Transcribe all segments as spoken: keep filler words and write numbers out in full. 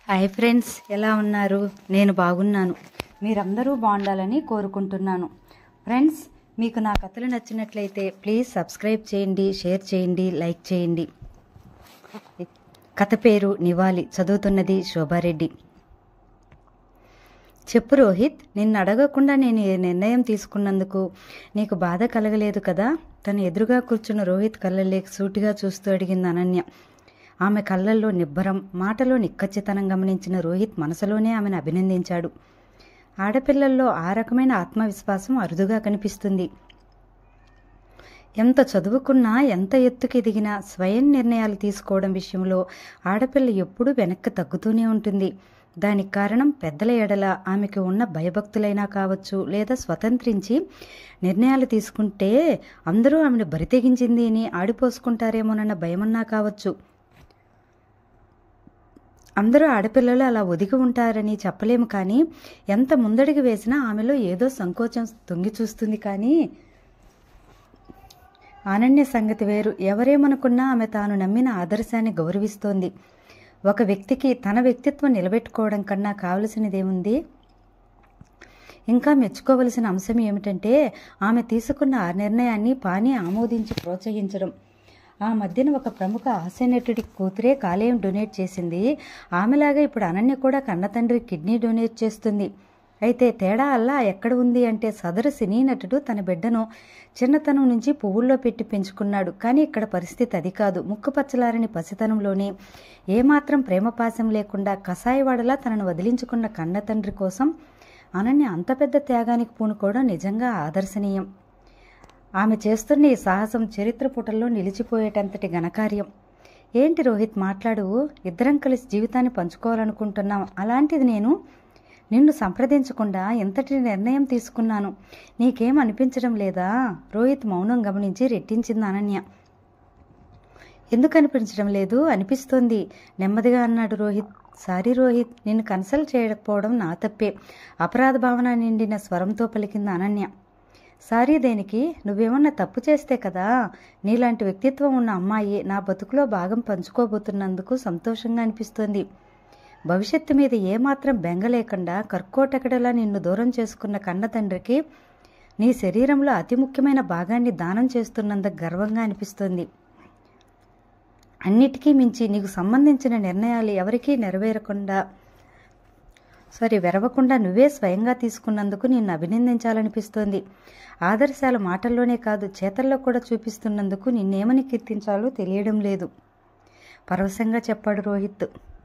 Hi friends, ఎలా ఉన్నారు? నేను బాగున్నాను. మీరందరూ బాగుండాలని కోరుకుంటున్నాను. ఫ్రెండ్స్, మీకు నా కథలు నచ్చినట్లయితే ప్లీజ్ సబ్స్క్రైబ్ చేయండి, షేర్ చేయండి, లైక్ చేయండి. కథ పేరు నివాళి. చదువుతున్నది శోభారెడ్డి. చెప్పు రోహిత్, నిన్ను అడగకుండా నేను ఏ నిర్ణయం తీసుకున్నందుకు నీకు బాధ కలగలేదు కదా? తన ఎదురుగా కూర్చున్న రోహిత్ కళ్ళల్లోకి సూటిగా చూస్తూ అడిగింది అనన్య. ఆమె కళ్ళల్లో నిబ్బరం, మాటలో నిక్కచ్చితనం గమనించిన రోహిత్ మనసులోనే ఆమెను అభినందించాడు. ఆడపిల్లల్లో ఆ రకమైన ఆత్మవిశ్వాసం అరుదుగా కనిపిస్తుంది. ఎంత చదువుకున్నా, ఎంత ఎత్తుకు ఎదిగినా స్వయం నిర్ణయాలు తీసుకోవడం విషయంలో ఆడపిల్ల ఎప్పుడూ వెనక్కి తగ్గుతూనే ఉంటుంది. దానికి కారణం పెద్దల ఎడల ఆమెకు ఉన్న భయభక్తులైనా కావచ్చు, లేదా స్వతంత్రించి నిర్ణయాలు తీసుకుంటే అందరూ ఆమెను బరితెగించింది అని ఆడిపోసుకుంటారేమోనన్న భయమన్నా కావచ్చు. అందరూ ఆడపిల్లలు అలా ఒదిగి ఉంటారని చెప్పలేము, కానీ ఎంత ముందడుగు వేసినా ఆమెలో ఏదో సంకోచం తొంగి చూస్తుంది. కానీ అనన్య సంగతి వేరు. ఎవరేమనుకున్నా ఆమె తాను నమ్మిన ఆదర్శాన్ని గౌరవిస్తోంది. ఒక వ్యక్తికి తన వ్యక్తిత్వం నిలబెట్టుకోవడం కన్నా కావలసినదేముంది? ఇంకా మెచ్చుకోవలసిన అంశం ఏమిటంటే ఆమె తీసుకున్న ఆ నిర్ణయాన్ని పాని ఆమోదించి ప్రోత్సహించడం. ఆ మధ్యన ఒక ప్రముఖ హాస్యనటుడి కూతురే కాలేయం డొనేట్ చేసింది. ఆమెలాగా ఇప్పుడు అనన్య కూడా కన్నతండ్రి కిడ్నీ డొనేట్ చేస్తుంది. అయితే తేడా అల్లా ఎక్కడ ఉంది అంటే సదరు సినీ నటుడు తన బిడ్డను చిన్నతనం నుంచి పువ్వుల్లో పెట్టి పెంచుకున్నాడు. కానీ ఇక్కడ పరిస్థితి అది కాదు. ముక్కుపచ్చలారని పసితనంలోనే ఏమాత్రం ప్రేమపాశం లేకుండా కసాయివాడలా తనను వదిలించుకున్న కన్నతండ్రి కోసం అనన్య అంత పెద్ద త్యాగానికి పూనుకోవడం నిజంగా ఆదర్శనీయం. ఆమె చేస్తున్న ఈ సాహసం చరిత్ర పుటల్లో నిలిచిపోయేటంతటి ఘనకార్యం. ఏంటి రోహిత్, మాట్లాడు. ఇద్దరం కలిసి జీవితాన్ని పంచుకోవాలనుకుంటున్నాం. అలాంటిది నేను నిన్ను సంప్రదించకుండా ఎంతటి నిర్ణయం తీసుకున్నాను. నీకేం అనిపించడం లేదా? రోహిత్ మౌనం గమనించి రెట్టించింది అనన్య. ఎందుకు అనిపించడం లేదు? అనిపిస్తోంది, నెమ్మదిగా అన్నాడు రోహిత్. సారీ రోహిత్, నిన్ను కన్సల్ట్ చేయకపోవడం నా తప్పే, అపరాధ భావన నిండిన స్వరంతో పలికింది అనన్య. సారీ దేనికి? నువ్వేమన్నా తప్పు చేస్తే కదా. నీలాంటి వ్యక్తిత్వం ఉన్న అమ్మాయి నా బతుకులో భాగం పంచుకోబోతున్నందుకు సంతోషంగా అనిపిస్తోంది. భవిష్యత్తు మీద ఏమాత్రం బెంగ లేకుండా కర్కోటకడలా నిన్ను దూరం చేసుకున్న కన్న తండ్రికి నీ శరీరంలో అతి ముఖ్యమైన భాగాన్ని దానం చేస్తున్నందుకు గర్వంగా అనిపిస్తోంది. అన్నిటికీ మించి నీకు సంబంధించిన నిర్ణయాలు ఎవరికీ నెరవేరకుండా సారీ వెరవకుండా నువ్వే స్వయంగా తీసుకున్నందుకు నిన్ను అభినందించాలనిపిస్తోంది. ఆదర్శాలు మాటల్లోనే కాదు, చేతల్లో కూడా చూపిస్తున్నందుకు నిన్నేమని కీర్తించాలో తెలియడం లేదు, పరవశంగా చెప్పాడు రోహిత్.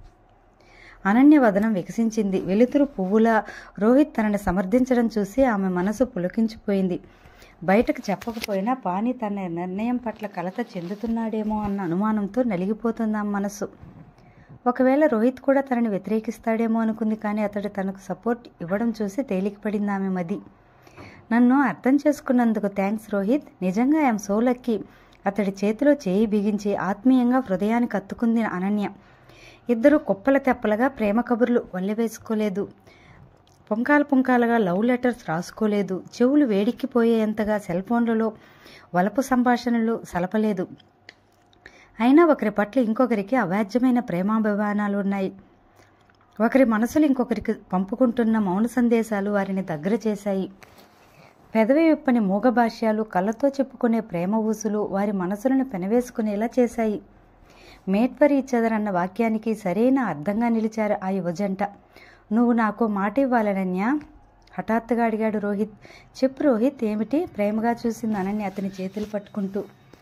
అనన్య వదనం వికసించింది. వెలుతురు పువ్వులా రోహిత్ తనని సమర్థించడం చూసి ఆమె మనసు పులకించిపోయింది. బయటకు చెప్పకపోయినా పాని తన నిర్ణయం పట్ల కలత చెందుతున్నాడేమో అన్న అనుమానంతో నలిగిపోతుంది ఆమె మనసు. ఒకవేళ రోహిత్ కూడా తనని వ్యతిరేకిస్తాడేమో అనుకుంది. కానీ అతడు తనకు సపోర్ట్ ఇవ్వడం చూసి తేలికపడింది ఆమె మది. నన్ను అర్థం చేసుకున్నందుకు థ్యాంక్స్ రోహిత్. నిజంగా ఐఎమ్ సో లక్కీ. అతడి చేతిలో చేయి బిగించి ఆత్మీయంగా హృదయానికి అత్తుకుంది అనన్య. ఇద్దరు కుప్పల తెప్పలుగా ప్రేమ కబుర్లు వల్లెవేసుకోలేదు. పుంకాల పుంకాలుగా లవ్ లెటర్స్ రాసుకోలేదు. చెవులు వేడిక్కిపోయేంతగా సెల్ ఫోన్లలో వలపు సంభాషణలు సలపలేదు. అయినా ఒకరి పట్ల ఇంకొకరికి అవాజ్యమైన ప్రేమాభిమానాలు ఉన్నాయి. ఒకరి మనసులు ఇంకొకరికి పంపుకుంటున్న మౌన సందేశాలు వారిని దగ్గర చేశాయి. పెదవి విప్పని మూగ భాష్యాలు, కళ్ళతో చెప్పుకునే ప్రేమ ఊసులు వారి మనసులను పెనవేసుకునేలా చేశాయి. మేట్ ఫర్ ఈచ్ అదర్ అన్న వాక్యానికి సరైన అర్థంగా నిలిచారు ఆ యువజంట. నువ్వు నాకు మాట ఇవ్వాలనన్యా? హఠాత్తుగా అడిగాడు రోహిత్. చెప్పు రోహిత్, ఏమిటి? ప్రేమగా చూసింది అనన్య అతని చేతులు పట్టుకుంటూ.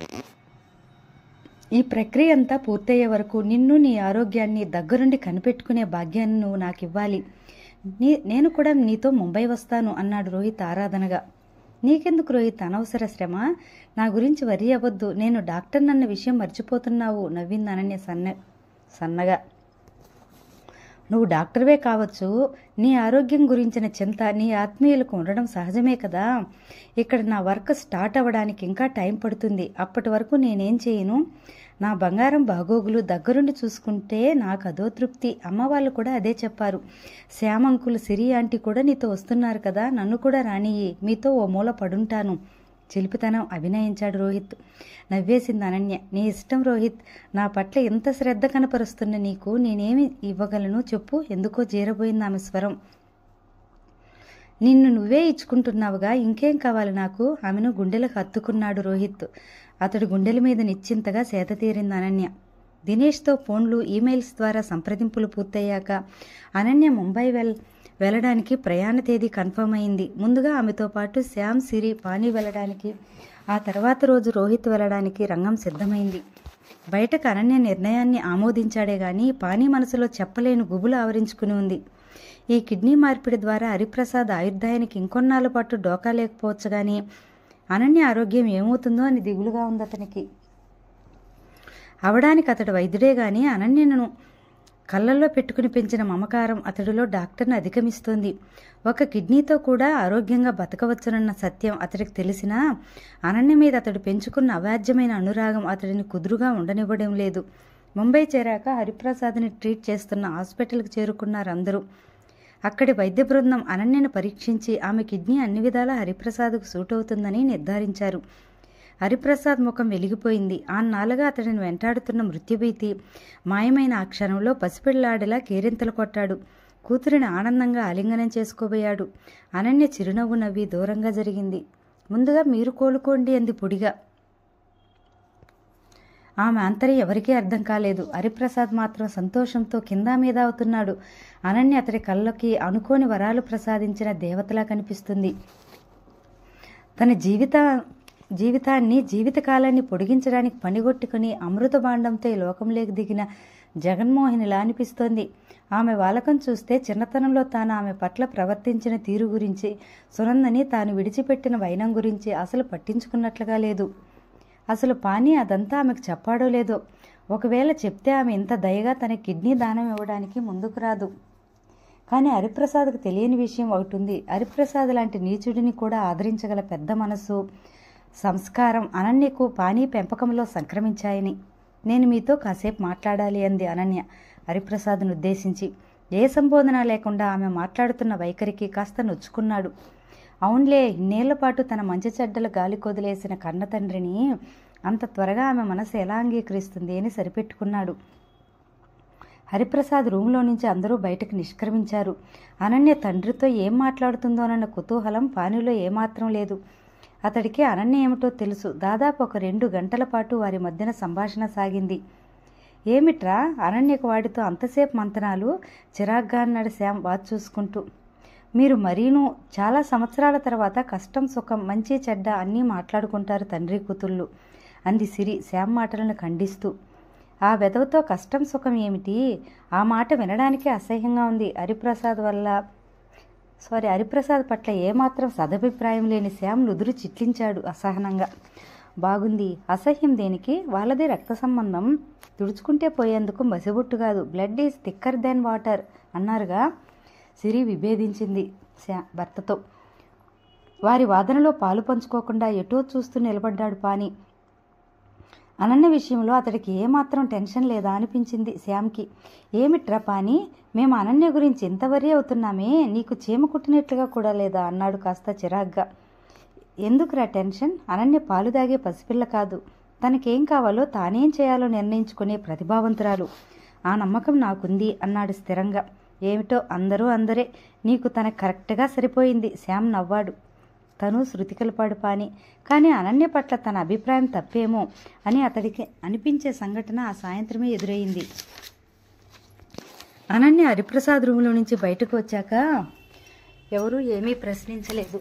ఈ ప్రక్రియ అంతా పూర్తయ్యే వరకు నిన్ను, నీ ఆరోగ్యాన్ని దగ్గరుండి కనిపెట్టుకునే భాగ్యాన్ని నువ్వు నాకు ఇవ్వాలి. నీ నేను కూడా నీతో ముంబై వస్తాను అన్నాడు రోహిత్ ఆరాధనగా. నీకెందుకు రోహిత్ అనవసర శ్రమ? నా గురించి వరి అవ్వద్దు. నేను డాక్టర్ నన్న విషయం మర్చిపోతున్నావు నవ్వింది అనన్య సన్న సన్నగా. నువ్వు డాక్టర్వే కావచ్చు, నీ ఆరోగ్యం గురించిన చింత నీ ఆత్మీయులకు ఉండడం సహజమే కదా. ఇక్కడ నా వర్క్ స్టార్ట్ అవ్వడానికి ఇంకా టైం పడుతుంది. అప్పటి వరకు నేనేం చేయను? నా బంగారం బాగోగులు దగ్గరుండి చూసుకుంటే నాకు అదో తృప్తి. అమ్మ వాళ్ళు కూడా అదే చెప్పారు. శ్యామంకులు, సిరి ఆంటీ కూడా నీతో వస్తున్నారు కదా, నన్ను కూడా రానియ్యి, మీతో ఓ మూల పడుంటాను. చిలిపితనం అభినయించాడు రోహిత్. నవ్వేసింది అనన్య. నీ ఇష్టం రోహిత్. నా పట్ల ఎంత శ్రద్ధ కనపరుస్తున్న నీకు నేనేమి ఇవ్వగలను చెప్పు. ఎందుకో జీరబోయింది ఆమె స్వరం. నిన్ను నువ్వే ఇచ్చుకుంటున్నావుగా, ఇంకేం కావాలి నాకు? ఆమెను గుండెలకు హత్తుకున్నాడు రోహిత్. అతడి గుండెల మీద నిశ్చింతగా సేద తీరింది అనన్య. దినేష్తో ఫోన్లు, ఈమెయిల్స్ ద్వారా సంప్రదింపులు పూర్తయ్యాక అనన్య ముంబై వెల్ వెళ్ళడానికి ప్రయాణ తేదీ కన్ఫర్మ్ అయింది. ముందుగా ఆమెతో పాటు శ్యామ్, సిరి, పానీ వెళ్ళడానికి, ఆ తర్వాత రోజు రోహిత్ వెళ్ళడానికి రంగం సిద్ధమైంది. బయటకు అనన్య నిర్ణయాన్ని ఆమోదించాడే గాని పానీ మనసులో చెప్పలేని గుబులు ఆవరించుకుని ఉంది. ఈ కిడ్నీ మార్పిడి ద్వారా హరిప్రసాద్ ఆయుర్దాయానికి ఇంకొన్నాళ్ళ పాటు డోకా లేకపోవచ్చు కానీ అనన్య ఆరోగ్యం ఏమవుతుందో అని దిగులుగా ఉంది అతనికి. అవడానికి అతడు వైద్యుడే గాని అనన్యను కళ్ళల్లో పెట్టుకుని పెంచిన మమకారం అతడిలో డాక్టర్ను అధిగమిస్తోంది. ఒక కిడ్నీతో కూడా ఆరోగ్యంగా బతకవచ్చునన్న సత్యం అతడికి తెలిసినా అనన్య మీద అతడు పెంచుకున్న అవాజ్యమైన అనురాగం అతడిని కుదురుగా ఉండనివ్వడం లేదు. ముంబై చేరాక హరిప్రసాద్ని ట్రీట్ చేస్తున్న హాస్పిటల్కి చేరుకున్నారు అందరూ. అక్కడి వైద్య బృందం అనన్యను పరీక్షించి ఆమె కిడ్నీ అన్ని విధాలా హరిప్రసాద్కు సూట్ అవుతుందని నిర్ధారించారు. హరిప్రసాద్ ముఖం వెలిగిపోయింది. ఆన్నాళ్ళుగా అతడిని వెంటాడుతున్న మృత్యుభీతి మాయమైన ఆ క్షణంలో పసిపిల్లాడిలా కేరింతలు కొట్టాడు. కూతురిని ఆనందంగా ఆలింగనం చేసుకోబోయాడు. అనన్య చిరునవ్వు నవ్వి దూరంగా జరిగింది. ముందుగా మీరు కోలుకోండి అంది పొడిగా. ఆమె అంతరి ఎవరికీ అర్థం కాలేదు. హరిప్రసాద్ మాత్రం సంతోషంతో కింద మీద అవుతున్నాడు. అనన్య అతడి కళ్ళకి అనుకోని వరాలు ప్రసాదించిన దేవతలా కనిపిస్తుంది. తన జీవిత జీవితాన్ని జీవితకాలాన్ని పొడిగించడానికి పనిగొట్టుకుని అమృత భాండంతో ఈ లోకంలోకి దిగిన జగన్మోహినిలా అనిపిస్తోంది. ఆమె వాలకం చూస్తే చిన్నతనంలో తాను ఆమె పట్ల ప్రవర్తించిన తీరు గురించి, సునందని తాను విడిచిపెట్టిన వైనం గురించి అసలు పట్టించుకున్నట్లుగా లేదు. అసలు పానీ అదంతా ఆమెకు చెప్పాడో లేదో. ఒకవేళ చెప్తే ఆమె ఇంత దయగా తన కిడ్నీ దానం ఇవ్వడానికి ముందుకు రాదు. కానీ హరిప్రసాద్కు తెలియని విషయం ఒకటి ఉంది. హరిప్రసాద్ లాంటి నీచుడిని కూడా ఆదరించగల పెద్ద మనసు, సంస్కారం అనన్యకు పానీ పెంపకంలో సంక్రమించాయని. నేను మీతో కాసేపు మాట్లాడాలి అంది అనన్య హరిప్రసాద్ను ఉద్దేశించి. ఏ సంబోధన లేకుండా ఆమె మాట్లాడుతున్న వైఖరికి కాస్త నొచ్చుకున్నాడు. అవునులే, ఇన్నేళ్ల పాటు తన మంచి చెడ్డల గాలి కొదిలేసిన కన్న తండ్రిని అంత త్వరగా ఆమె మనసు ఎలా అంగీకరిస్తుంది అని సరిపెట్టుకున్నాడు. హరిప్రసాద్ రూంలో నుంచి అందరూ బయటకు నిష్క్రమించారు. అనన్య తండ్రితో ఏం మాట్లాడుతుందోనన్న కుతూహలం పానీలో ఏమాత్రం లేదు. అతడికి అనన్య ఏమిటో తెలుసు. దాదాపు ఒక రెండు గంటల పాటు వారి మధ్యన సంభాషణ సాగింది. ఏమిట్రా అనన్యకు వాడితో అంతసేపు మంతనాలు? చిరాగ్గా అన్నాడు శ్యామ్ వాచ్ చూసుకుంటూ. మీరు మరీను చాలా సంవత్సరాల తర్వాత కష్టం సుఖం మంచి చెడ్డ అన్నీ మాట్లాడుకుంటారు తండ్రి కూతుళ్ళు అంది సిరి శ్యామ్ మాటలను ఖండిస్తూ. ఆ వెధవతో కష్టం సుఖం ఏమిటి? ఆ మాట వినడానికే అసహ్యంగా ఉంది. హరిప్రసాద్ వల్ల సారీ హరిప్రసాద్ పట్ల ఏమాత్రం సదభిప్రాయం లేని శ్యామ్ నుదురు చిట్లించాడు అసహనంగా. బాగుంది, అసహ్యం దేనికి? వాళ్ళదే రక్త సంబంధం, తుడుచుకుంటే పోయేందుకు మసిబొట్టు కాదు. Blood is thicker than water అన్నారుగా. సిరి విభేదించింది శ్యా భర్తతో. వారి వాదనలో పాలు పంచుకోకుండా ఎటో చూస్తూ నిలబడ్డాడు పానీ. అనన్య విషయంలో అతడికి ఏమాత్రం టెన్షన్ లేదా అనిపించింది శ్యామ్కి. ఏమిట్రా పానీ, మేము అనన్య గురించి ఎంత వరి అవుతున్నామే, నీకు చీమ కుట్టినట్లుగా కూడా లేదా అన్నాడు కాస్త చిరాగ్గా. ఎందుకురా టెన్షన్? అనన్య పాలు దాగే పసిపిల్ల కాదు. తనకేం కావాలో తానేం చేయాలో నిర్ణయించుకునే ప్రతిభావంతురాలు. ఆ నమ్మకం నాకుంది అన్నాడు స్థిరంగా. ఏమిటో అందరూ అందరే, నీకు తన కరెక్ట్గా సరిపోయింది శ్యామ్ నవ్వాడు. తను శృతికలపాడు పాని. కానీ అనన్య పట్ల తన అభిప్రాయం తప్పేమో అని అతడికి అనిపించే సంఘటన ఆ సాయంత్రమే ఎదురయింది. అనన్య హరిప్రసాద్ రూములో నుంచి బయటకు వచ్చాక ఎవరూ ఏమీ ప్రశ్నించలేదు.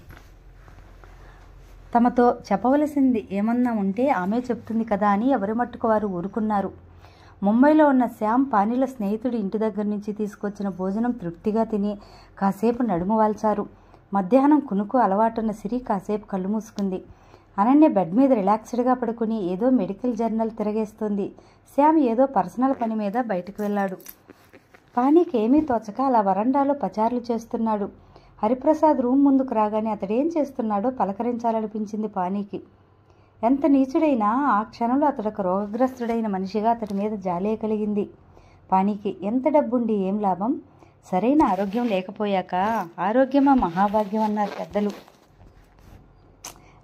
తమతో చెప్పవలసింది ఏమన్నా ఉంటే ఆమె చెప్తుంది కదా అని ఎవరి మట్టుకు వారు ఊరుకున్నారు. ముంబైలో ఉన్న శ్యామ్ పానీల స్నేహితుడి ఇంటి దగ్గర నుంచి తీసుకొచ్చిన భోజనం తృప్తిగా తిని కాసేపు నడుము వాల్చారు. మధ్యాహ్నం కునుకు అలవాటున్న సిరి కాసేపు కళ్ళు మూసుకుంది. అనన్య బెడ్ మీద రిలాక్స్డ్గా పడుకుని ఏదో మెడికల్ జర్నల్ తిరగేస్తుంది. శ్యామ్ ఏదో పర్సనల్ పని మీద బయటకు వెళ్ళాడు. పానీకి ఏమీ తోచక అలా వరండాలో పచారులు చేస్తున్నాడు. హరిప్రసాద్ రూమ్ ముందుకు రాగానే అతడేం చేస్తున్నాడో పలకరించాలనిపించింది పానీకి. ఎంత నీచుడైనా ఆ క్షణంలో అతడొక రోగగ్రస్తుడైన మనిషిగా అతడి మీద జాలే కలిగింది. పానీకి ఎంత డబ్బుండి ఏం లాభం? సరైన ఆరోగ్యం లేకపోయాక ఆరోగ్యమా మహాభాగ్యం అన్నారు పెద్దలు.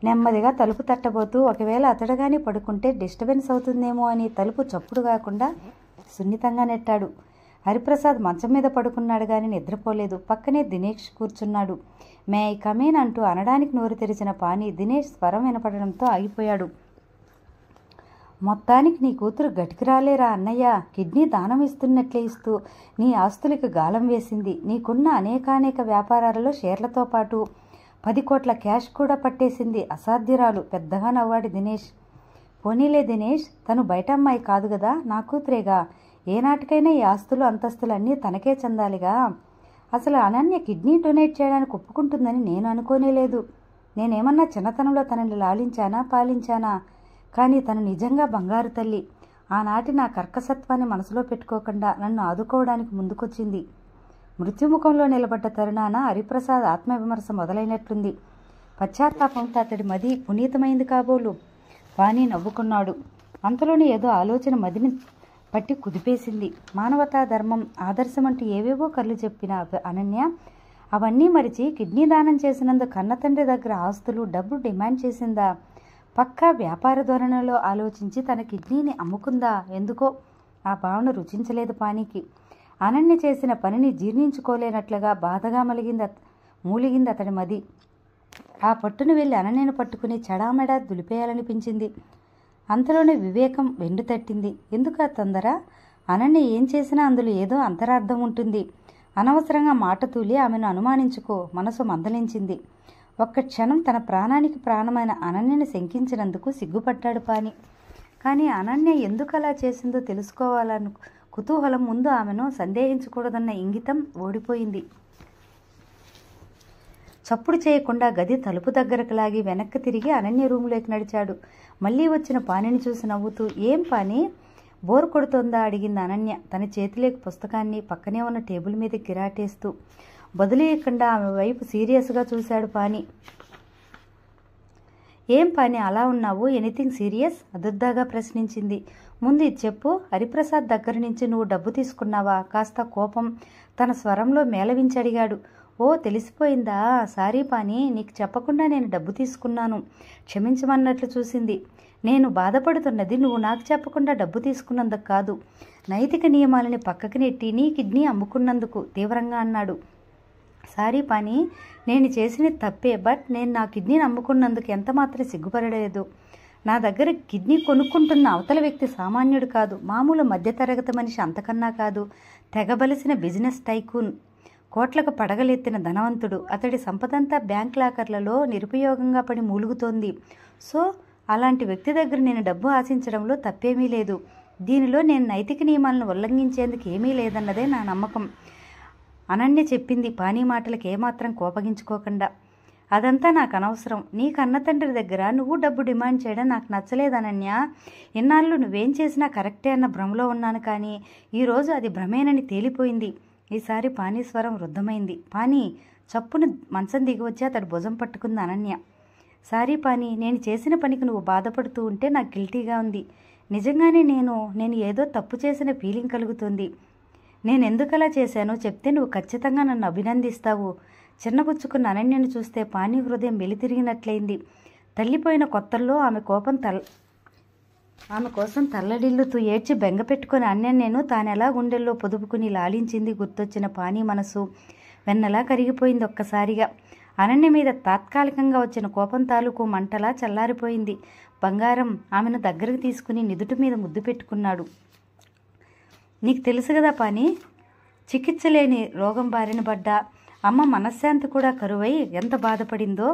నెమ్మదిగా తలుపు తట్టబోతూ ఒకవేళ అతడుగాని పడుకుంటే డిస్టర్బెన్స్ అవుతుందేమో అని తలుపు చప్పుడు కాకుండా సున్నితంగా నెట్టాడు. హరిప్రసాద్ మంచం మీద పడుకున్నాడు కానీ నిద్రపోలేదు. పక్కనే దినేష్ కూర్చున్నాడు. మే ఐ కమేన్ అంటూ అనడానికి నోరు తెరిచిన పాని దినేష్ స్వరం వినపడడంతో ఆగిపోయాడు. మొత్తానికి నీ కూతురు గటికి రాలేరా అన్నయ్య. కిడ్నీ దానం ఇస్తున్నట్లే ఇస్తూ నీ ఆస్తులకు గాలం వేసింది. నీకున్న అనేకానేక వ్యాపారాలలో షేర్లతో పాటు పది కోట్ల క్యాష్ కూడా పట్టేసింది. అసాధ్యురాలు. పెద్దగా నవ్వాడు దినేష్. పోనీలే దినేష్, తను బయట అమ్మాయి కాదు కదా, నా కూతురేగా. ఏనాటికైనా ఈ ఆస్తులు అంతస్తులు అన్నీ తనకే చెందాలిగా. అసలు అనన్య కిడ్నీ డొనేట్ చేయడానికి ఒప్పుకుంటుందని నేను అనుకోనేలేదు. నేనేమన్నా చిన్నతనంలో తనని లాలించానా పాలించానా? కానీ తను నిజంగా బంగారు తల్లి. ఆనాటి నా కర్కసత్వాన్ని మనసులో పెట్టుకోకుండా నన్ను ఆదుకోవడానికి ముందుకొచ్చింది. మృత్యుముఖంలో నిలబడ్డ తరుణాన హరిప్రసాద్ ఆత్మవిమర్శ మొదలైనట్లుంది. పశ్చాత్తాపంతో అతడి మది పునీతమైంది కాబోలు. వాణి నవ్వుకున్నాడు. అంతలోనే ఏదో ఆలోచన మదిని పట్టి కుదిపేసింది. మానవతా ధర్మం ఆదర్శం అంటూ ఏవేవో కళ్ళు చెప్పిన అనన్య అవన్నీ మరిచి కిడ్నీ దానం చేసినందుకు కన్నతండ్రి దగ్గర ఆస్తులు డబ్బు డిమాండ్ చేసిందా? పక్కా వ్యాపార ధోరణిలో ఆలోచించి తన కిడ్నీని అమ్ముకుందా? ఎందుకో ఆ భావన రుచించలేదు పానికి. అనన్య చేసిన పనిని జీర్ణించుకోలేనట్లుగా బాధగా మలిగింది మూలిగింది అతడి మది. ఆ పట్టును వెళ్ళి అనన్యను పట్టుకుని చెడామెడా దులిపేయాలనిపించింది. అంతలోనే వివేకం వెండు తట్టింది. ఎందుకు ఆ తొందర? అనన్య ఏం చేసినా అందులో ఏదో అంతరార్థం ఉంటుంది. అనవసరంగా మాట తూలి ఆమెను అనుమానించుకో మనసు మందలించింది. ఒక్క క్షణం తన ప్రాణానికి ప్రాణమైన అనన్యని శంకించినందుకు సిగ్గుపడ్డాడు పాని. కానీ అనన్య ఎందుకు అలా చేసిందో తెలుసుకోవాలను కుతూహలం ముందు ఆమెను సందేహించకూడదన్న ఇంగితం ఓడిపోయింది. చప్పుడు చేయకుండా గది తలుపు దగ్గరకు లాగి వెనక్కి తిరిగి అనన్య రూములోకి నడిచాడు. మళ్ళీ వచ్చిన పానిని చూసి నవ్వుతూ, ఏం పాని, బోర్ కొడుతోందా అడిగింది అనన్య తన చేతిలోకి పుస్తకాన్ని పక్కనే ఉన్న టేబుల్ మీద గిరాటేస్తూ. బదులేయకుండా ఆమె వైపు సీరియస్గా చూశాడు పాని. ఏం పాని అలా ఉన్నావు? Anything serious? అదుర్దాగా ప్రశ్నించింది. ముందు ఇది చెప్పు, హరిప్రసాద్ దగ్గర నుంచి నువ్వు డబ్బు తీసుకున్నావా? కాస్త కోపం తన స్వరంలో మేళవించడిగాడు. ఓ తెలిసిపోయిందా? సారీ పాని, నీకు చెప్పకుండా నేను డబ్బు తీసుకున్నాను, క్షమించమన్నట్లు చూసింది. నేను బాధపడుతున్నది నువ్వు నాకు చెప్పకుండా డబ్బు తీసుకున్నందుకు కాదు, నైతిక నియమాలని పక్కకి నెట్టి నీ కిడ్నీ అమ్ముకున్నందుకు తీవ్రంగా అన్నాడు. సారీ పాని, నేను చేసిన తప్పే. బట్ నేను నా కిడ్నీని అమ్ముకున్నందుకు ఎంత మాత్రం సిగ్గుపడలేదు. నా దగ్గర కిడ్నీ కొనుక్కుంటున్న అవతల వ్యక్తి సామాన్యుడు కాదు, మామూలు మధ్యతరగతి మనిషి, అంతకన్నా కాదు, తెగబలిసిన బిజినెస్ టైకూన్, కోట్లకు పడగలెత్తిన ధనవంతుడు. అతడి సంపదంతా బ్యాంక్ లాకర్లలో నిరుపయోగంగా పడి మూలుగుతోంది. సో అలాంటి వ్యక్తి దగ్గర నేను డబ్బు ఆశించడంలో తప్పేమీ లేదు. దీనిలో నేను నైతిక నియమాలను ఉల్లంఘించేందుకు ఏమీ లేదన్నదే నా నమ్మకం. అనన్య చెప్పింది పానీ మాటలకు ఏమాత్రం కోపగించుకోకుండా. అదంతా నాకు అనవసరం. నీ కన్న తండ్రి దగ్గర నువ్వు డబ్బు డిమాండ్ చేయడం నాకు నచ్చలేదు అనన్య. ఇన్నాళ్ళు నువ్వేం చేసినా కరెక్టే అన్న భ్రమలో ఉన్నాను, కానీ ఈరోజు అది భ్రమేనని తేలిపోయింది. ఈసారి పానీ స్వరం వృద్ధమైంది. పానీ చప్పున మంచం దిగివచ్చి అతడు భుజం పట్టుకుంది అనన్య. సారీ పానీ, నేను చేసిన పనికి నువ్వు బాధపడుతూ ఉంటే నాకు గిల్టీగా ఉంది. నిజంగానే నేను నేను ఏదో తప్పు చేసిన ఫీలింగ్ కలుగుతుంది. నేను ఎందుకలా చేశానో చెప్తే నువ్వు ఖచ్చితంగా నన్ను అభినందిస్తావు. చిన్నపుచ్చుకున్న అనన్యను చూస్తే పానీ హృదయం వెలితిరిగినట్లయింది. తల్లిపోయిన కొత్తల్లో ఆమె కోపం తల్ ఆమె కోసం తల్లడిల్లుతూ ఏడ్చి బెంగ పెట్టుకుని అన్యన్యను తానెలా గుండెల్లో పొదుపుకుని లాలించింది గుర్తొచ్చిన పానీ మనసు వెన్నలా కరిగిపోయింది ఒక్కసారిగా. అనన్య మీద తాత్కాలికంగా వచ్చిన కోపం తాలూకు మంటలా చల్లారిపోయింది. బంగారం ఆమెను దగ్గరకు తీసుకుని నిదుటి మీద ముద్దు పెట్టుకున్నాడు. నీకు తెలుసు కదా పానీ, చికిత్స లేని రోగం బారిన పడ్డ అమ్మ మనశ్శాంతి కూడా కరువై ఎంత బాధపడిందో.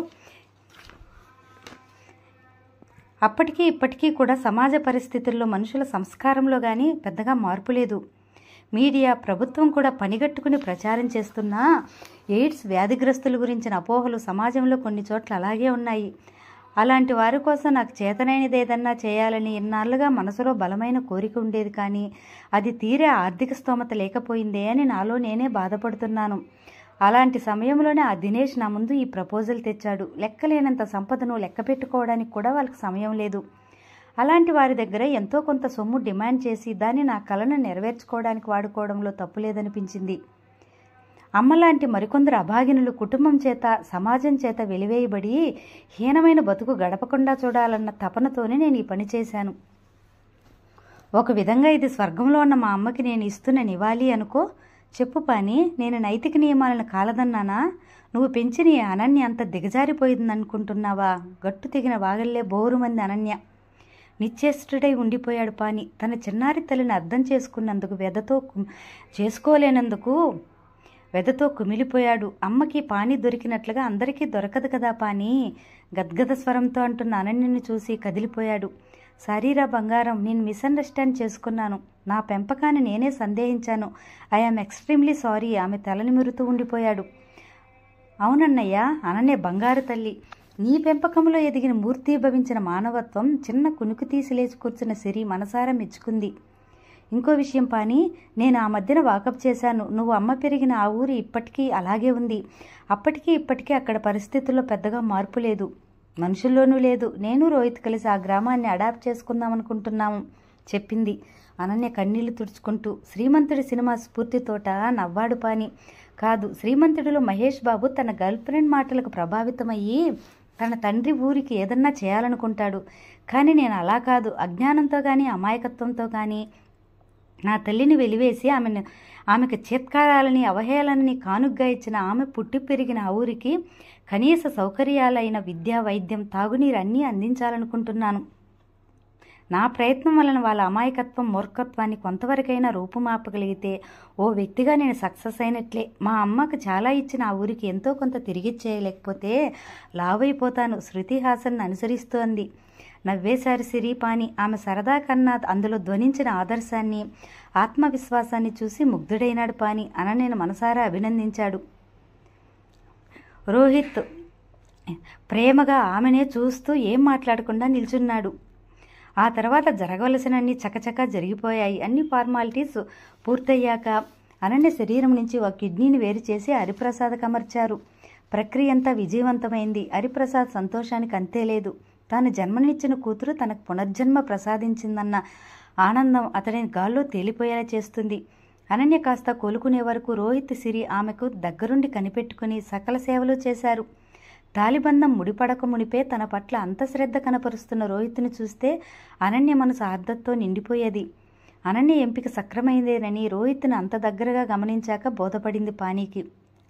అప్పటికీ ఇప్పటికీ కూడా సమాజ పరిస్థితుల్లో మనుషుల సంస్కారంలో కానీ పెద్దగా మార్పు లేదు. మీడియా ప్రభుత్వం కూడా పనిగట్టుకుని ప్రచారం చేస్తున్నా ఎయిడ్స్ వ్యాధిగ్రస్తుల గురించిన అపోహలు సమాజంలో కొన్ని చోట్ల అలాగే ఉన్నాయి. అలాంటి వారి కోసం నాకు చేతనైనది ఏదన్నా చేయాలని ఇన్నాళ్ళుగా మనసులో బలమైన కోరిక ఉండేది, కానీ అది తీరే ఆర్థిక స్తోమత లేకపోయిందే అని నాలో నేనే బాధపడుతున్నాను. అలాంటి సమయంలోనే ఆ దినేష్ నా ముందు ఈ ప్రపోజల్ తెచ్చాడు. లెక్కలేనంత సంపదను లెక్క పెట్టుకోవడానికి కూడా వాళ్ళకి సమయం లేదు. అలాంటి వారి దగ్గర ఎంతో కొంత సొమ్ము డిమాండ్ చేసి దాన్ని నా కలను నెరవేర్చుకోవడానికి వాడుకోవడంలో తప్పు లేదనిపించింది. అమ్మలాంటి మరికొందరు అభాగినులు కుటుంబం చేత సమాజం చేత వెలివేయబడి హీనమైన బతుకు గడపకుండా చూడాలన్న తపనతోనే నేను ఈ పని చేశాను. ఒక విధంగా ఇది స్వర్గంలో ఉన్న మా అమ్మకి నేను ఇస్తున్న నివాళి అనుకో. చెప్పు పాని, నేను నైతిక నియమాలను కాలదన్నానా? నువ్వు పెంచిన ఈ అనన్య అంత దిగజారిపోయిందనుకుంటున్నావా? గట్టు తెగిన వాగల్లే బోరుమంది అనన్య. నిశ్చేష్టుడై ఉండిపోయాడు పాని. తన చిన్నారి తల్లిని అర్థం చేసుకున్నందుకు వెదతో చేసుకోలేనందుకు వెదతో కుమిలిపోయాడు. అమ్మకి పాని దొరికినట్లుగా అందరికీ దొరకదు కదా పాని. గద్గద స్వరంతో అంటున్న అనన్యను చూసి కదిలిపోయాడు. సారీరా బంగారం, నేను మిస్అండర్స్టాండ్ చేసుకున్నాను. నా పెంపకాన్ని నేనే సందేహించాను. I am extremely sorry. ఆమె తలనిమురుతూ ఉండిపోయాడు. అవునన్నయ్య, అనన్య బంగారు తల్లి. నీ పెంపకంలో ఎదిగిన మూర్తీభవించిన మానవత్వం చిన్న కునుకు తీసి లేచి కూర్చున్న సిరి మనసారా మెచ్చుకుంది. ఇంకో విషయం పాని, నేను ఆ మధ్యన వాకప్ చేశాను. నువ్వు అమ్మ పెరిగిన ఆ ఊరు ఇప్పటికీ అలాగే ఉంది. అప్పటికీ ఇప్పటికీ అక్కడ పరిస్థితుల్లో పెద్దగా మార్పు లేదు, మనుషుల్లోనూ లేదు. నేను రోహిత్ కలిసి ఆ గ్రామాన్ని అడాప్ట్ చేసుకుందాం అనుకుంటున్నాము చెప్పింది అనన్య కన్నీళ్లు తుడుచుకుంటూ. శ్రీమంతుడి సినిమా స్ఫూర్తితోట నవ్వాడు పాని. కాదు, శ్రీమంతుడిలో మహేష్ బాబు తన గర్ల్ ఫ్రెండ్ మాటలకు ప్రభావితమయ్యి తన తండ్రి ఊరికి ఏదన్నా చేయాలనుకుంటాడు. కానీ నేను అలా కాదు. అజ్ఞానంతో కానీ అమాయకత్వంతో కానీ నా తల్లిని వెలివేసి ఆమెను ఆమెకు చేత్కారాలని అవహేళనని కానుగ్గా ఇచ్చిన ఆమె పుట్టి పెరిగిన ఆ ఊరికి కనీస సౌకర్యాలైన విద్య, వైద్యం, తాగునీరు అన్నీ అందించాలనుకుంటున్నాను. నా ప్రయత్నం వలన వాళ్ళ అమాయకత్వం, మూర్ఖత్వాన్ని కొంతవరకైనా రూపుమాపగలిగితే ఓ వ్యక్తిగా నేను సక్సెస్ అయినట్లే. మా అమ్మకు చాలా ఇచ్చిన ఆ ఊరికి ఎంతో కొంత తిరిగిచ్చేయలేకపోతే లావైపోతాను. శృతి హాసన్ అనుసరిస్తోంది. నవ్వేశారు సిరి పాని. ఆమె సరదా కన్నా అందులో ధ్వనించిన ఆదర్శాన్ని, ఆత్మవిశ్వాసాన్ని చూసి ముగ్ధుడైనాడు పాని. అనన్యను మనసారా అభినందించాడు. రోహిత్ ప్రేమగా ఆమెనే చూస్తూ ఏం మాట్లాడకుండా నిల్చున్నాడు. ఆ తర్వాత జరగవలసినన్ని చకచకా జరిగిపోయాయి. అన్ని ఫార్మాలిటీస్ పూర్తయ్యాక అనన్య శరీరం నుంచి ఒక కిడ్నీని వేరు చేసి హరిప్రసాద్కి అమర్చారు. ప్రక్రియ అంతా విజయవంతమైంది. హరిప్రసాద్ సంతోషానికి అంతే లేదు. తాను జన్మనిచ్చిన కూతురు తనకు పునర్జన్మ ప్రసాదించిందన్న ఆనందం అతడిని గాల్లో తేలిపోయేలా చేస్తుంది. అనన్య కాస్త కోలుకునే వరకు రోహిత్, సిరి ఆమెకు దగ్గరుండి కనిపెట్టుకుని సకల సేవలు చేశారు. తాలిబంధం ముడిపడక మునిపే తన పట్ల అంత శ్రద్ధ కనపరుస్తున్న రోహిత్ని చూస్తే అనన్య మనసు ఆర్ద్రతతో నిండిపోయేది. అనన్య ఎంపిక సక్రమైందేనని రోహిత్ను అంత దగ్గరగా గమనించాక బోధపడింది పానీకి.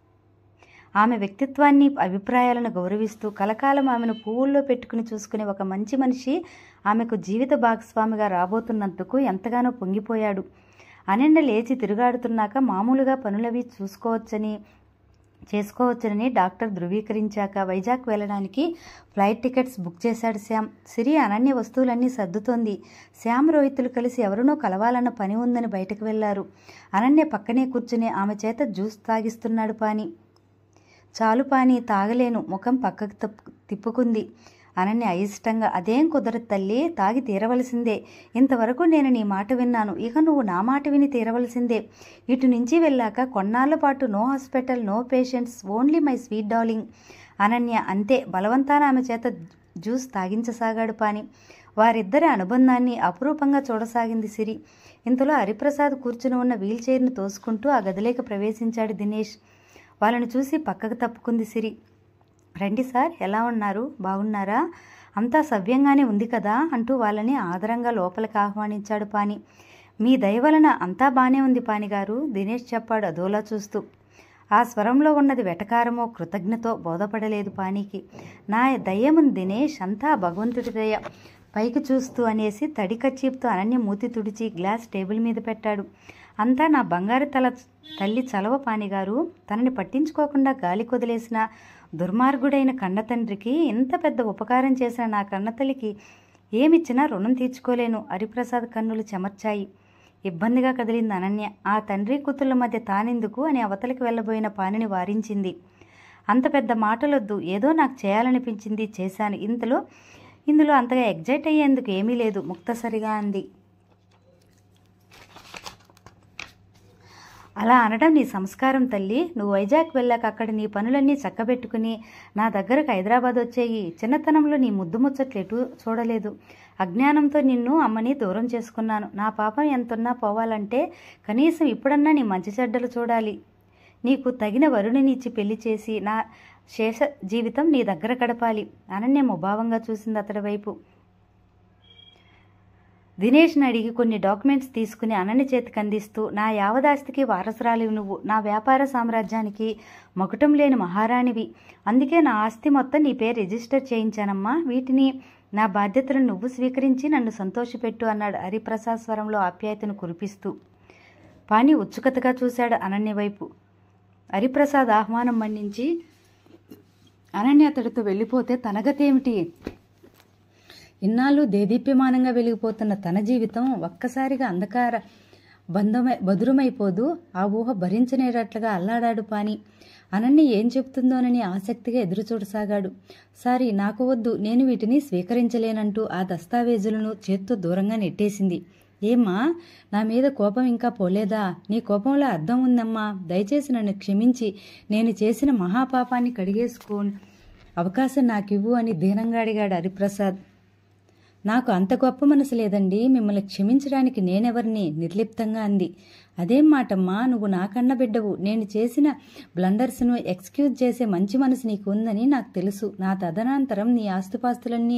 ఆమె వ్యక్తిత్వాన్ని, అభిప్రాయాలను గౌరవిస్తూ కలకాలం ఆమెను పువ్వుల్లో పెట్టుకుని చూసుకునే ఒక మంచి మనిషి ఆమెకు జీవిత భాగస్వామిగా రాబోతున్నందుకు ఎంతగానో పొంగిపోయాడు. అనన్య లేచి తిరుగాడుతున్నాక మామూలుగా పనులవి చూసుకోవచ్చని చేసుకోవచ్చునని డాక్టర్ ధృవీకరించాక వైజాగ్ వెళ్ళడానికి ఫ్లైట్ టికెట్స్ బుక్ చేశాడు శ్యామ్. సిరి అనన్య వస్తువులన్నీ సర్దుతోంది. శ్యామ్, రోహిత్తులు కలిసి ఎవరినో కలవాలన్న పని ఉందని బయటకు వెళ్లారు. అనన్య పక్కనే కూర్చుని ఆమె చేత జ్యూస్ తాగిస్తున్నాడు పాని. చాలు పాని, తాగలేను. ముఖం పక్కకు తప్పు తిప్పుకుంది అనన్య అయిష్టంగా. అదేం కుదరదు తల్లి, తాగి తీరవలసిందే. ఇంతవరకు నేను నీ మాట విన్నాను, ఇక నువ్వు నా మాట విని తీరవలసిందే. ఇటు నుంచి వెళ్ళాక కొన్నాళ్ల పాటు no hospital, no patients, only my sweet darling Ananya. అంతే బలవంతాన ఆమె చేత జ్యూస్ తాగించసాగాడు పాని. వారిద్దరి అనుబంధాన్ని అపురూపంగా చూడసాగింది సిరి. ఇంతలో హరిప్రసాద్ కూర్చుని ఉన్న వీల్ చైర్ను తోసుకుంటూ ఆ గదిలోకి ప్రవేశించాడు దినేష్. వాళ్ళని చూసి పక్కకు తప్పుకుంది సిరి. రండి సార్, ఎలా ఉన్నారు? బాగున్నారా? అంతా సవ్యంగానే ఉంది కదా అంటూ వాళ్ళని ఆదరంగా లోపలికి ఆహ్వానించాడు పాని. మీ దయ వలన అంతా బానే ఉంది పానిగారు, దినేష్ చెప్పాడు అదోలా చూస్తూ. ఆ స్వరంలో ఉన్నది వెటకారమో కృతజ్ఞతో బోధపడలేదు పానీకి. నా దయ్యముంది దినేష్, అంతా భగవంతుడి దయ పైకి చూస్తూ అనేసి తడి కచ్చీపుతో అనన్య మూతి తుడిచి గ్లాస్ టేబుల్ మీద పెట్టాడు. అంతా నా బంగారు తల తల్లి చలవ పానిగారు. తనని పట్టించుకోకుండా గాలి కొదిలేసిన దుర్మార్గుడైన కన్నతండ్రికి ఇంత పెద్ద ఉపకారం చేసిన నా కన్నతల్లికి ఏమిచ్చినా రుణం తీర్చుకోలేను. హరిప్రసాద్ కన్నులు చెమర్చాయి. ఇబ్బందిగా కదిలింది అనన్య. ఆ తండ్రి కూతుళ్ళ మధ్య తానెందుకు అని అవతలికి వెళ్ళబోయిన పానిని వారించింది. అంత పెద్ద మాటలొద్దు, ఏదో నాకు చేయాలనిపించింది చేశాను. ఇంతలో ఇందులో అంతగా ఎగ్జైట్ అయ్యేందుకు ఏమీ లేదు, ముక్తసరిగా అంది. అలా అనడం నీ సంస్కారం తల్లి. నువ్వు వైజాగ్ వెళ్ళాక అక్కడ నీ పనులన్నీ చక్కబెట్టుకుని నా దగ్గరకు హైదరాబాద్ వచ్చేయి. చిన్నతనంలో నీ ముద్దు ముచ్చట్లు ఎటు చూడలేదు. అజ్ఞానంతో నిన్ను, అమ్మని దూరం చేసుకున్నాను. నా పాపం ఎంతున్నా పోవాలంటే కనీసం ఇప్పుడన్నా నీ మంచి చెడ్డలు చూడాలి. నీకు తగిన వరుణినిచ్చి పెళ్లి చేసి నా శేష జీవితం నీ దగ్గర గడపాలి. అనన్య ముభావంగా చూసింది అతడి వైపు. దినేష్ని అడిగి కొన్ని డాక్యుమెంట్స్ తీసుకుని అనన్య చేతికి అందిస్తూ, నా యావదాస్తికి వారసురాలివి నువ్వు. నా వ్యాపార సామ్రాజ్యానికి మకుటం లేని మహారాణివి. అందుకే నా ఆస్తి మొత్తం నీ పేరు రిజిస్టర్ చేయించానమ్మా. వీటిని నా బాధ్యతలను నువ్వు స్వీకరించి నన్ను సంతోషపెట్టు అన్నాడు హరిప్రసాద్ స్వరంలో ఆప్యాయతను కురిపిస్తూ. పాణి ఉత్సుకతగా చూశాడు అనన్య వైపు. హరిప్రసాద్ ఆహ్వానం మన్నించి అనన్య అతడితో వెళ్ళిపోతే తనగతేమిటి? ఇన్నాళ్ళు దేదీప్యమానంగా వెలిగిపోతున్న తన జీవితం ఒక్కసారిగా అంధకార బంధమై బదురుమైపోదు. ఆ ఊహ భరించనేటట్లుగా అల్లాడాడు పాని. అనన్య ఏం చెప్తుందోనని ఆసక్తిగా ఎదురుచూడసాగాడు. సారీ, నాకు వద్దు, నేను వీటిని స్వీకరించలేనంటూ ఆ దస్తావేజులను చేత్తో దూరంగా నెట్టేసింది. ఏమ్మా, నా మీద కోపం ఇంకా పోలేదా? నీ కోపంలో అర్థం ఉందమ్మా. దయచేసి నన్ను క్షమించి నేను చేసిన మహాపాపాన్ని కడిగేసుకో అవకాశం నాకివ్వు అని దీనంగా అడిగాడు హరిప్రసాద్. నాకు అంత గొప్ప మనసు లేదండి, మిమ్మల్ని క్షమించడానికి నేనెవరిని? నిర్లిప్తంగా అంది. అదేం మాటమ్మా, నువ్వు నాకన్న బిడ్డవు. నేను చేసిన బ్లండర్స్ను ఎక్స్క్యూజ్ చేసే మంచి మనసు నీకు ఉందని నాకు తెలుసు. నా తదనంతరం నీ ఆస్తుపాస్తులన్నీ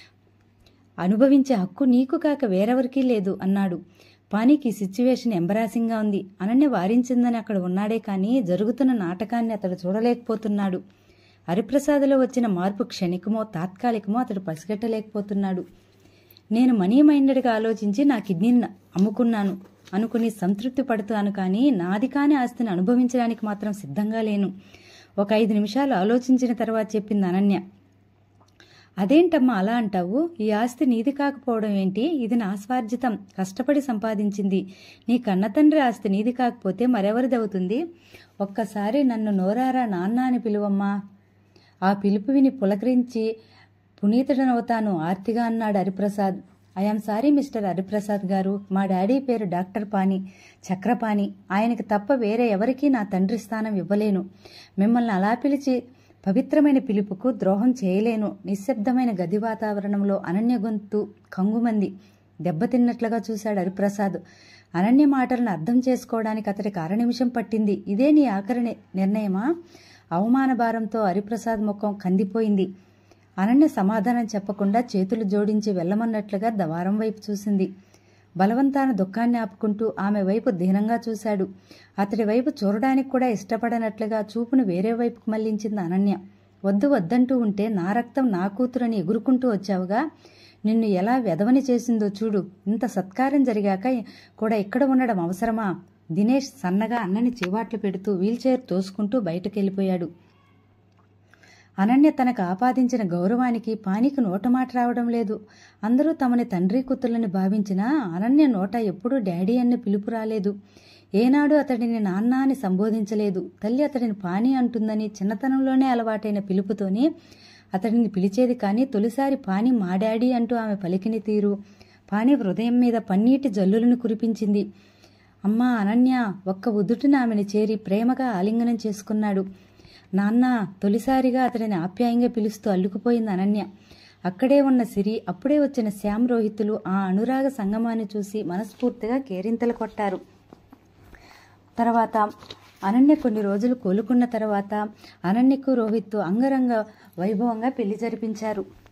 అనుభవించే హక్కు నీకు కాక వేరెవరికీ లేదు అన్నాడు. పానీకి సిచ్యువేషన్ ఎంబరాసింగ్గా ఉంది. అనన్య వారించిందని అక్కడ ఉన్నాడే కానీ జరుగుతున్న నాటకాన్ని అతడు చూడలేకపోతున్నాడు. హరిప్రసాద్లో వచ్చిన మార్పు క్షణికమో తాత్కాలికమో అతడు పసిగట్టలేకపోతున్నాడు. నేను మనీ మైండెడ్గా ఆలోచించి నా కిడ్నీని అమ్ముకున్నాను అనుకుని సంతృప్తి పడుతాను, కానీ నాది కాని ఆస్తిని అనుభవించడానికి మాత్రం సిద్ధంగా లేను. ఒక ఐదు నిమిషాలు ఆలోచించిన తర్వాత చెప్పింది అనన్య. అదేంటమ్మా అలా అంటావు? ఈ ఆస్తి నీది కాకపోవడం ఏంటి? ఇది నా స్వార్జితం, కష్టపడి సంపాదించింది. నీ కన్నతండ్రి ఆస్తి నీది కాకపోతే మరెవరిదవుతుంది? ఒక్కసారి నన్ను నోరారా నాన్న అని పిలువమ్మా. ఆ పిలుపు విని పులకరించి పునీతుడనవుతాను ఆర్తిగా అన్నాడు Hariprasad. I'm sorry mister Hariprasad garu, మా డాడీ పేరు డాక్టర్ పాని, చక్రపాణి. ఆయనకి తప్ప వేరే ఎవరికీ నా తండ్రి స్థానం ఇవ్వలేను. మిమ్మల్ని అలా పిలిచి పవిత్రమైన పిలుపుకు ద్రోహం చేయలేను. నిశ్శబ్దమైన గది వాతావరణంలో అనన్య గొంతు కంగుమంది. దెబ్బతిన్నట్లుగా చూశాడు హరిప్రసాద్. అనన్య మాటలను అర్థం చేసుకోవడానికి అతడికి అర నిమిషం పట్టింది. ఇదే నీ ఆఖరి నిర్ణయమా? అవమాన భారంతో హరిప్రసాద్ ముఖం కందిపోయింది. అనన్య సమాధానం చెప్పకుండా చేతులు జోడించి వెళ్ళమన్నట్లుగా ద్వారం వైపు చూసింది. బలవంతాన దుఃఖాన్ని ఆపుకుంటూ ఆమె వైపు దీనంగా చూశాడు. అతడి వైపు చూడడానికి కూడా ఇష్టపడనట్లుగా చూపును వేరే వైపుకు మళ్లించింది అనన్య. వద్దు వద్దంటూ ఉంటే నా రక్తం నా కూతురని ఎగురుకుంటూ వచ్చావుగా, నిన్ను ఎలా వెధవని చేసిందో చూడు. ఇంత సత్కారం జరిగాక కూడా ఇక్కడ ఉండడం అవసరమా? దినేష్ సన్నగా అన్నని చివాట్లు పెడుతూ వీల్చైర్ తోసుకుంటూ బయటకెళ్ళిపోయాడు. అనన్య తనకు ఆపాదించిన గౌరవానికి పానికి నోటమాట రావడం లేదు. అందరూ తమని తండ్రి కూతుర్లని భావించినా అనన్య నోట ఎప్పుడూ డాడీ అన్న పిలుపు రాలేదు. ఏనాడు అతడిని నాన్న అని సంబోధించలేదు. తల్లి అతడిని పాని అంటుందని చిన్నతనంలోనే అలవాటైన పిలుపుతోనే అతడిని పిలిచేది, కానీ తొలిసారి పాని మా డాడీ అంటూ ఆమె పలికిన తీరు పాని హృదయం మీద పన్నీటి జల్లులను కురిపించింది. అమ్మా అనన్య, ఒక్క ఉదుటిన ఆమెను చేరి ప్రేమగా ఆలింగనం చేసుకున్నాడు. నాన్న, తొలిసారిగా అతడిని ఆప్యాయంగా పిలుస్తూ అల్లుకుపోయింది అనన్య. అక్కడే ఉన్న సిరి, అప్పుడే వచ్చిన శ్యామ్ రోహితులు ఆ అనురాగ సంగమాన్ని చూసి మనస్ఫూర్తిగా కేరింతలు కొట్టారు. తర్వాత అనన్య కొన్ని రోజులు కోలుకున్న తర్వాత అనన్యకు రోహిత్ అంగరంగ వైభవంగా పెళ్లి జరిపించారు.